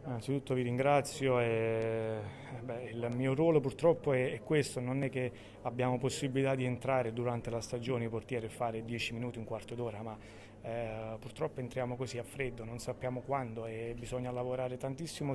Innanzitutto vi ringrazio il mio ruolo purtroppo è questo, non è che abbiamo possibilità di entrare durante la stagione i portieri e fare 10 minuti, un quarto d'ora, ma purtroppo entriamo così a freddo, non sappiamo quando e bisogna lavorare tantissimo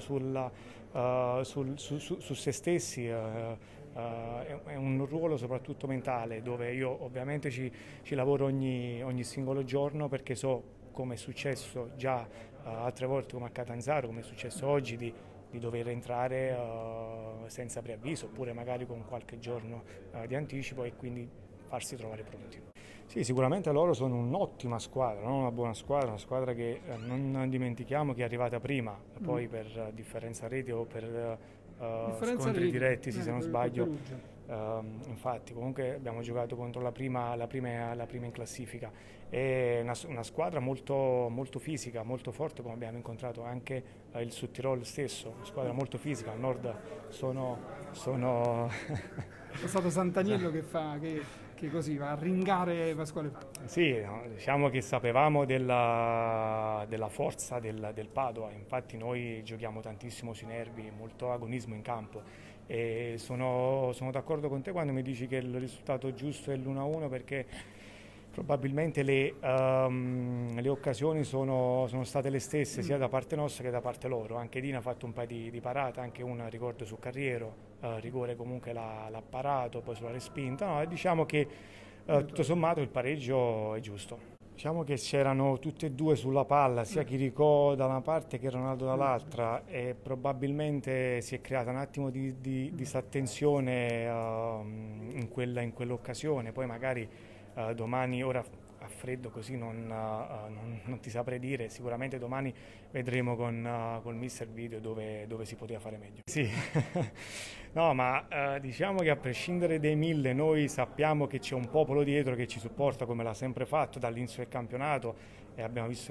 su se stessi. È un ruolo soprattutto mentale dove io ovviamente ci lavoro ogni singolo giorno perché so come è successo già altre volte come a Catanzaro, come è successo oggi, di dover entrare senza preavviso oppure magari con qualche giorno di anticipo e quindi farsi trovare pronti. Sì, sicuramente loro sono un'ottima squadra, non una buona squadra, una squadra che non dimentichiamo che è arrivata prima, Mm. poi per differenza reti o per Differenza scontri reti diretti, sì, se non col sbaglio. Perugia. Infatti, comunque abbiamo giocato contro la prima in classifica. È una squadra molto fisica, molto forte, come abbiamo incontrato anche il Sud Tirol stesso, una squadra molto fisica. Al nord sono È stato Sant'Agnello che così va a ringare Pasquale. Sì, no, diciamo che sapevamo della forza del Padova, infatti noi giochiamo tantissimo sui nervi, molto agonismo in campo e sono d'accordo con te quando mi dici che il risultato giusto è l'1-1 perché probabilmente le occasioni sono state le stesse sia da parte nostra che da parte loro, anche Dina ha fatto un paio di parate, anche una ricordo su Carriero, rigore comunque l'ha parato, poi sulla respinta, no, e diciamo che tutto sommato il pareggio è giusto. Diciamo che c'erano tutti e due sulla palla, sia Chirico da una parte che Ronaldo dall'altra e probabilmente si è creata un attimo di disattenzione in quell'occasione, poi magari domani, ora a freddo così non ti saprei dire, sicuramente domani vedremo col mister video dove si poteva fare meglio. Sì, no, ma diciamo che a prescindere dai mille, noi sappiamo che c'è un popolo dietro che ci supporta come l'ha sempre fatto dall'inizio del campionato e abbiamo visto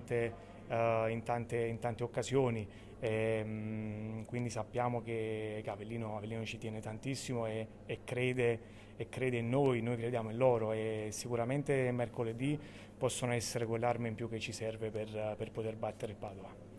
in tante occasioni. Quindi sappiamo che Avellino ci tiene tantissimo e crede in noi crediamo in loro e sicuramente mercoledì possono essere quell'arma in più che ci serve per poter battere il Padova.